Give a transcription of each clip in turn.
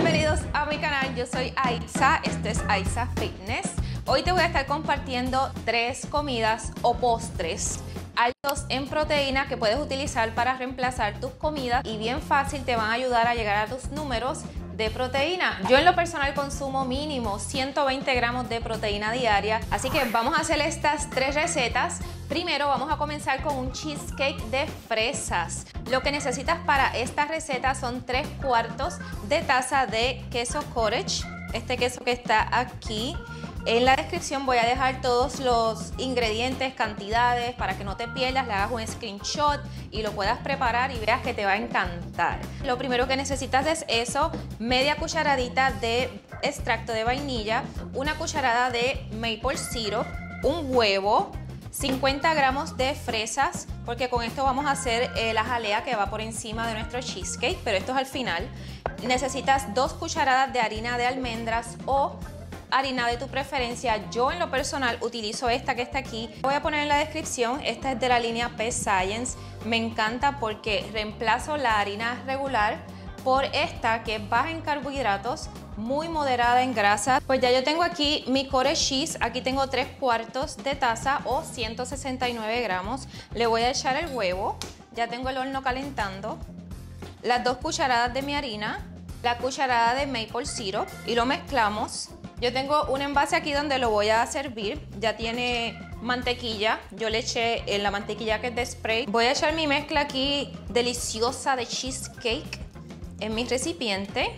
bienvenidos a mi canal. Yo soy Aitza, esto es Aitza Fitness. Hoy te voy a estar compartiendo 3 comidas o postres altos en proteína que puedes utilizar para reemplazar tus comidas y bien fácil te van a ayudar a llegar a tus números de proteína. Yo en lo personal consumo mínimo 120 gramos de proteína diaria, así que vamos a hacer estas 3 recetas. Primero vamos a comenzar con un cheesecake de fresas. Lo que necesitas para esta receta son 3/4 de taza de queso cottage, este queso que está aquí. En la descripción voy a dejar todos los ingredientes, cantidades, para que no te pierdas, le hagas un screenshot y lo puedas preparar y veas que te va a encantar. Lo primero que necesitas es eso, media cucharadita de extracto de vainilla, una cucharada de maple syrup, un huevo, 50 gramos de fresas, porque con esto vamos a hacer la jalea que va por encima de nuestro cheesecake, pero esto es al final. Necesitas 2 cucharadas de harina de almendras o harina de tu preferencia. Yo en lo personal utilizo esta que está aquí. Voy a poner en la descripción, esta es de la línea P-Science. Me encanta porque reemplazo la harina regular por esta que es baja en carbohidratos, muy moderada en grasa. Pues ya yo tengo aquí mi cottage cheese, aquí tengo 3/4 de taza o 169 gramos. Le voy a echar el huevo, ya tengo el horno calentando, las 2 cucharadas de mi harina, la cucharada de maple syrup y lo mezclamos. Yo tengo un envase aquí donde lo voy a servir, ya tiene mantequilla, yo le eché la mantequilla que es de spray. Voy a echar mi mezcla aquí deliciosa de cheesecake en mi recipiente.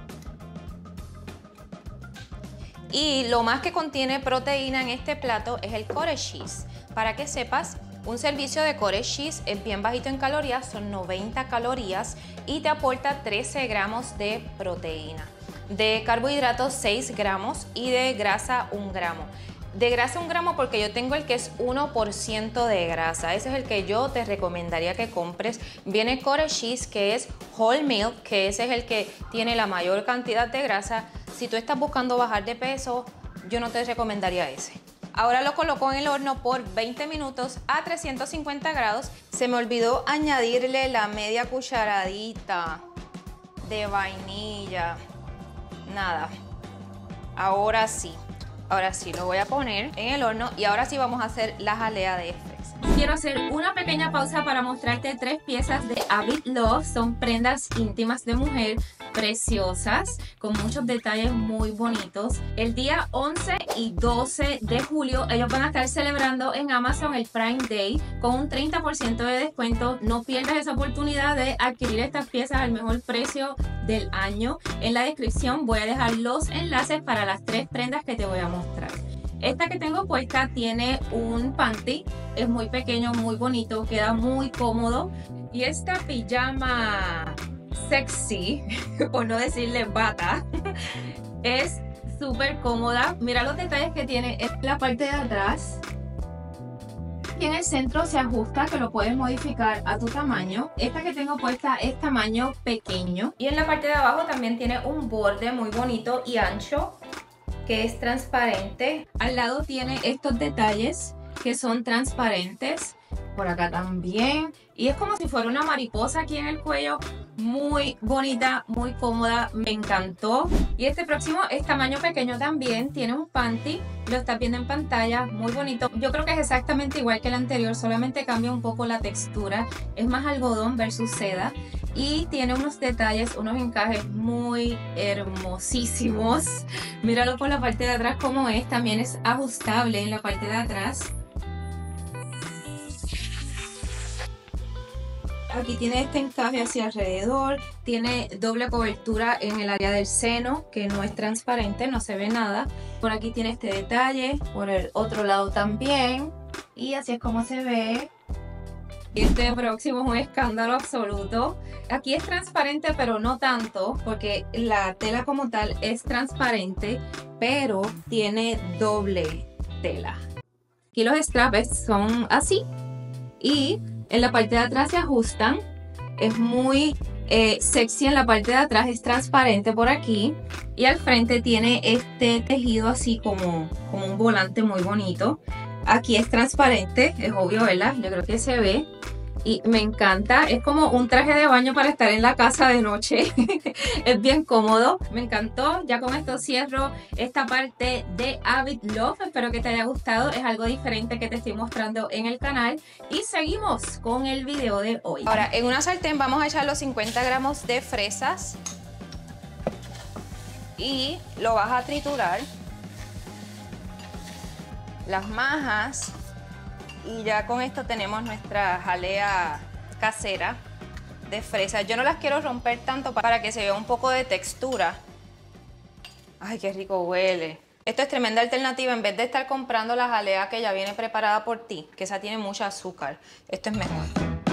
Y lo más que contiene proteína en este plato es el cottage cheese. Para que sepas, un servicio de cottage cheese es bien bajito en calorías, son 90 calorías y te aporta 13 gramos de proteína. De carbohidratos 6 gramos y de grasa 1 gramo. De grasa 1 gramo porque yo tengo el que es 1% de grasa. Ese es el que yo te recomendaría que compres. Viene cottage cheese que es whole milk, que ese es el que tiene la mayor cantidad de grasa. Si tú estás buscando bajar de peso, yo no te recomendaría ese. Ahora lo coloco en el horno por 20 minutos a 350 grados. Se me olvidó añadirle la media cucharadita de vainilla. Nada, ahora sí lo voy a poner en el horno y ahora sí vamos a hacer la jalea de fresa. Quiero hacer una pequeña pausa para mostrarte 3 piezas de Avid Love. Son prendas íntimas de mujer preciosas con muchos detalles muy bonitos. El día 11 y 12 de julio ellos van a estar celebrando en Amazon el Prime Day con un 30% de descuento. No pierdas esa oportunidad de adquirir estas piezas al mejor precio del año. En la descripción voy a dejar los enlaces para las 3 prendas que te voy a mostrar. Esta que tengo puesta tiene un panty, es muy pequeño, muy bonito, queda muy cómodo. Y esta pijama sexy, por no decirle bata, es súper cómoda. Mira los detalles que tiene en la parte de atrás. Y en el centro se ajusta, que lo puedes modificar a tu tamaño. Esta que tengo puesta es tamaño pequeño. Y en la parte de abajo también tiene un borde muy bonito y ancho, que es transparente. Al lado tiene estos detalles que son transparentes. Por acá también. Y es como si fuera una mariposa aquí en el cuello. Muy bonita, muy cómoda, me encantó. Y este próximo es tamaño pequeño también. Tiene un panty, lo estás viendo en pantalla, muy bonito. Yo creo que es exactamente igual que el anterior, solamente cambia un poco la textura. Es más algodón versus seda. Y tiene unos detalles, unos encajes muy hermosísimos. Míralo por la parte de atrás como es. También es ajustable en la parte de atrás. Aquí tiene este encaje hacia alrededor, tiene doble cobertura en el área del seno, que no es transparente, no se ve nada. Por aquí tiene este detalle, por el otro lado también, y así es como se ve. Este próximo es un escándalo absoluto. Aquí es transparente, pero no tanto, porque la tela como tal es transparente, pero tiene doble tela. Aquí los straps son así, y en la parte de atrás se ajustan. Es muy sexy en la parte de atrás, es transparente por aquí. Y al frente tiene este tejido así como un volante muy bonito. Aquí es transparente, es obvio, ¿verdad? Yo creo que se ve. y me encanta. Es como un traje de baño para estar en la casa de noche. Es bien cómodo, me encantó. Ya con esto cierro esta parte de Avid Love. Espero que te haya gustado, es algo diferente que te estoy mostrando en el canal y seguimos con el video de hoy. Ahora en una sartén vamos a echar los 50 gramos de fresas y lo vas a triturar. Las majas. Y ya con esto tenemos nuestra jalea casera de fresa. Yo no las quiero romper tanto para que se vea un poco de textura. Ay, qué rico huele. Esto es tremenda alternativa en vez de estar comprando la jalea que ya viene preparada por ti, que esa tiene mucho azúcar. Esto es mejor.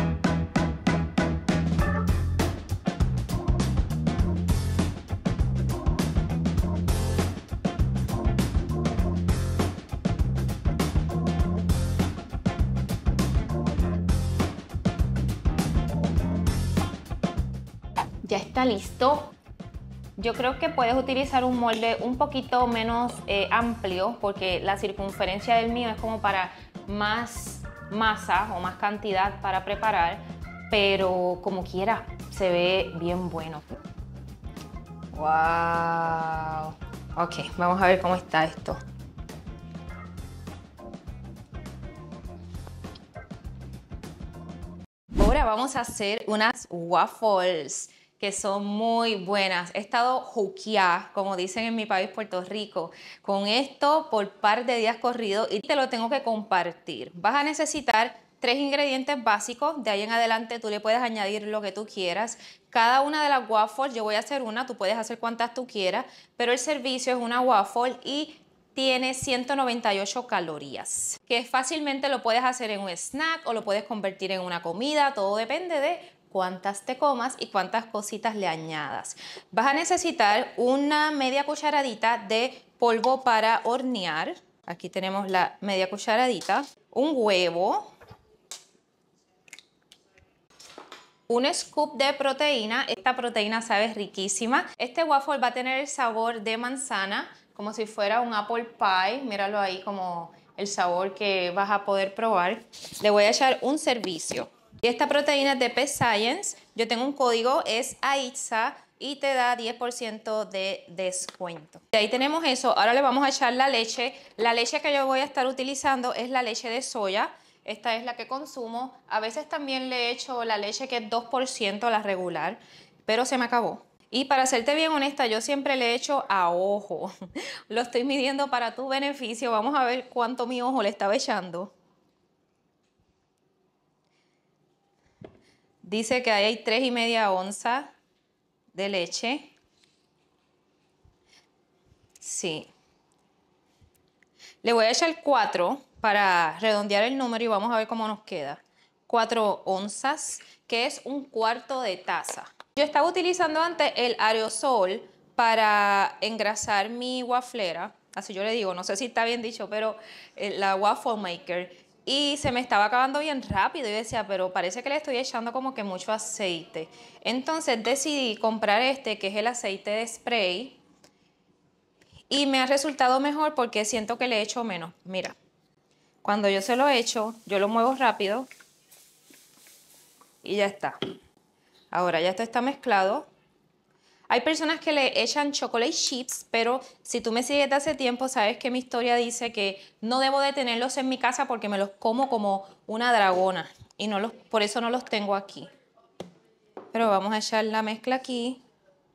Ya está listo. Yo creo que puedes utilizar un molde un poquito menos amplio porque la circunferencia del mío es como para más masa o más cantidad para preparar, pero como quieras, se ve bien bueno. ¡Wow! Ok, vamos a ver cómo está esto. Ahora vamos a hacer unas waffles que son muy buenas. He estado juqueada, como dicen en mi país, Puerto Rico, con esto por par de días corridos y te lo tengo que compartir. Vas a necesitar 3 ingredientes básicos, de ahí en adelante tú le puedes añadir lo que tú quieras. Cada una de las waffles, yo voy a hacer una, tú puedes hacer cuantas tú quieras, pero el servicio es una waffle y tiene 198 calorías, que fácilmente lo puedes hacer en un snack o lo puedes convertir en una comida, todo depende de cuántas te comas y cuántas cositas le añadas. Vas a necesitar una media cucharadita de polvo para hornear. Aquí tenemos la media cucharadita. Un huevo. Un scoop de proteína. Esta proteína sabe riquísima. Este waffle va a tener el sabor de manzana, como si fuera un apple pie. Míralo ahí como el sabor que vas a poder probar. Le voy a echar un servicio. Y esta proteína es de Pet Science. Yo tengo un código, es AITSA y te da 10% de descuento. De ahí tenemos eso. Ahora le vamos a echar la leche. La leche que yo voy a estar utilizando es la leche de soya. Esta es la que consumo. A veces también le echo la leche que es 2%, la regular, pero se me acabó. Y para serte bien honesta, yo siempre le echo a ojo. Lo estoy midiendo para tu beneficio. Vamos a ver cuánto mi ojo le estaba echando. Dice que hay 3,5 onzas de leche. Sí. Le voy a echar 4 para redondear el número y vamos a ver cómo nos queda. 4 onzas, que es un cuarto de taza. Yo estaba utilizando antes el aerosol para engrasar mi waflera. Así yo le digo, no sé si está bien dicho, pero la waffle maker. Y se me estaba acabando bien rápido y decía, pero parece que le estoy echando como que mucho aceite. Entonces decidí comprar este, que es el aceite de spray. Y me ha resultado mejor porque siento que le echo menos. Mira, cuando yo se lo echo, yo lo muevo rápido y ya está. Ahora ya esto está mezclado. Hay personas que le echan chocolate chips, pero si tú me sigues de hace tiempo, sabes que mi historia dice que no debo de tenerlos en mi casa porque me los como como una dragona y por eso no los tengo aquí. Pero vamos a echar la mezcla aquí.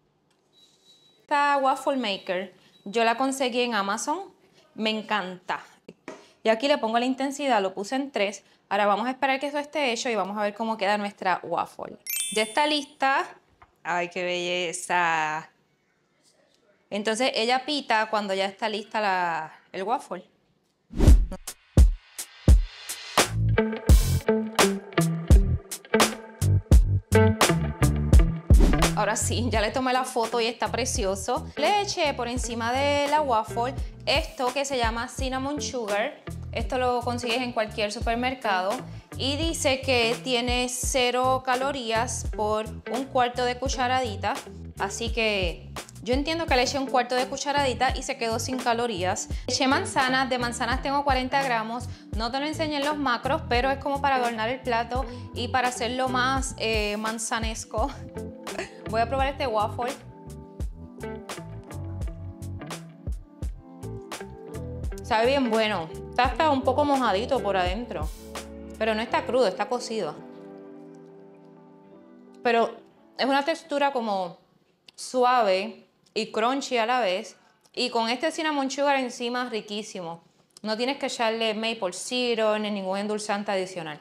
Esta waffle maker yo la conseguí en Amazon, me encanta. Y aquí le pongo la intensidad, lo puse en 3. Ahora vamos a esperar que eso esté hecho y vamos a ver cómo queda nuestra waffle. Ya está lista. ¡Ay, qué belleza! Entonces ella pita cuando ya está lista el waffle. Ahora sí, ya le tomé la foto y está precioso. Le eché por encima de la waffle esto que se llama cinnamon sugar. Esto lo consigues en cualquier supermercado. Y dice que tiene 0 calorías por un cuarto de cucharadita. Así que Yo entiendo que le eché 1/4 de cucharadita y se quedó sin calorías. Eché manzanas, de manzanas tengo 40 gramos. No te lo enseñé en los macros, pero es como para adornar el plato y para hacerlo más manzanesco. Voy a probar este waffle. Sabe bien bueno. Está hasta un poco mojadito por adentro. Pero no está crudo, está cocido. Pero es una textura como suave y crunchy a la vez. Y con este cinnamon sugar encima, riquísimo. No tienes que echarle maple syrup ni ningún endulzante adicional.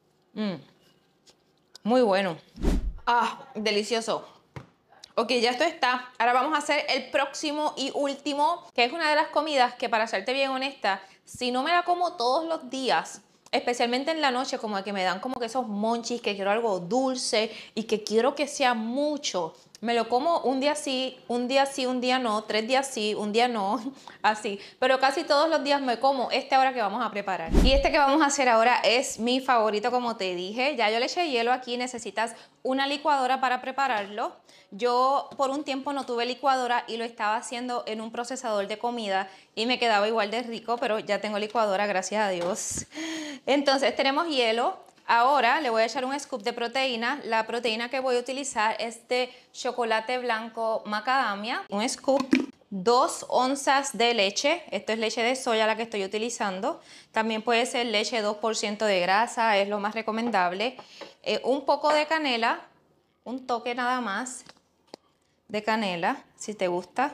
Muy bueno. Ah, delicioso. Ok, ya esto está. Ahora vamos a hacer el próximo y último, que es una de las comidas que, para serte bien honesta, si no me la como todos los días, especialmente en la noche, como que me dan como que esos monchis, que quiero algo dulce y que quiero que sea mucho. Me lo como un día sí, un día no, 3 días sí, un día no, así. Pero casi todos los días me como este ahora que vamos a preparar. Y este que vamos a hacer ahora es mi favorito, como te dije. Ya yo le eché hielo aquí, necesitas una licuadora para prepararlo. Yo por un tiempo no tuve licuadora y lo estaba haciendo en un procesador de comida y me quedaba igual de rico, pero ya tengo licuadora, gracias a Dios. Entonces tenemos hielo. Ahora le voy a echar un scoop de proteína. La proteína que voy a utilizar es de chocolate blanco macadamia. Un scoop, 2 onzas de leche. Esto es leche de soya la que estoy utilizando. También puede ser leche 2% de grasa, es lo más recomendable. Un poco de canela, un toque nada más de canela, si te gusta.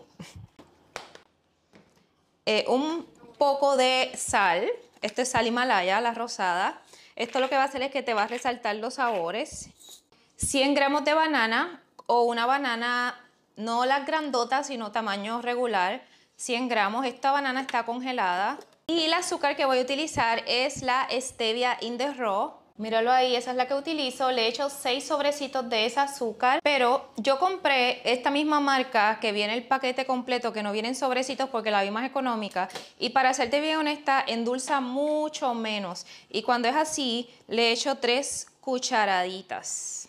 Un poco de sal. Esto es sal Himalaya, la rosada. Esto lo que va a hacer es que te va a resaltar los sabores. 100 gramos de banana o una banana, no las grandotas, sino tamaño regular. 100 gramos. Esta banana está congelada. Y el azúcar que voy a utilizar es la Stevia in the Raw. Míralo ahí, esa es la que utilizo. Le he hecho 6 sobrecitos de ese azúcar, pero yo compré esta misma marca que viene el paquete completo, que no vienen sobrecitos porque la vi más económica. Y para serte bien honesta, endulza mucho menos. Y cuando es así, le he hecho 3 cucharaditas.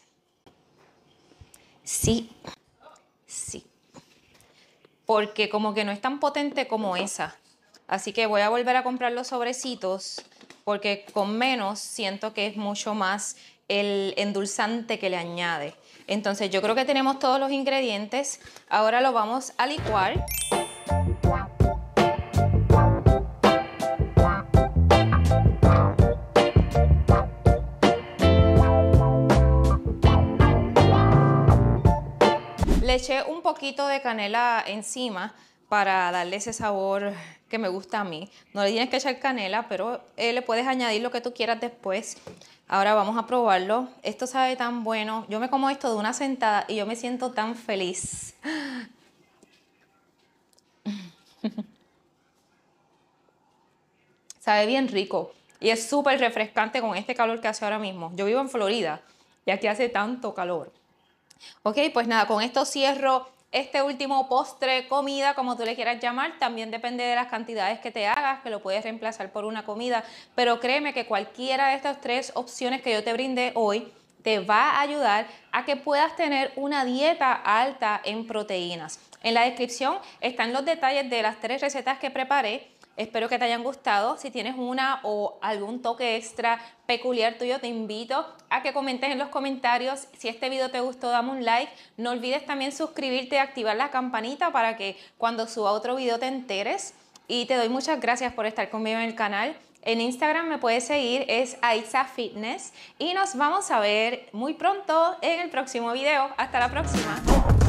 Sí, porque como que no es tan potente como esa. Así que voy a volver a comprar los sobrecitos, porque con menos siento que es mucho más el endulzante que le añade. Entonces yo creo que tenemos todos los ingredientes. Ahora lo vamos a licuar. Le eché un poquito de canela encima para darle ese sabor que me gusta a mí. No le tienes que echar canela, pero le puedes añadir lo que tú quieras después. Ahora vamos a probarlo. Esto sabe tan bueno. Yo me como esto de una sentada y yo me siento tan feliz. Sabe bien rico y es súper refrescante con este calor que hace ahora mismo. Yo vivo en Florida y aquí hace tanto calor. Ok, pues nada, con esto cierro este último postre, comida, como tú le quieras llamar. También depende de las cantidades que te hagas, que lo puedes reemplazar por una comida. Pero créeme que cualquiera de estas 3 opciones que yo te brindé hoy te va a ayudar a que puedas tener una dieta alta en proteínas. En la descripción están los detalles de las 3 recetas que preparé. Espero que te hayan gustado. Si tienes una o algún toque extra peculiar tuyo, te invito a que comentes en los comentarios. Si este video te gustó, dame un like. No olvides también suscribirte y activar la campanita para que cuando suba otro video te enteres. Y te doy muchas gracias por estar conmigo en el canal. En Instagram me puedes seguir, es Aiza Fitness. Y nos vamos a ver muy pronto en el próximo video. Hasta la próxima.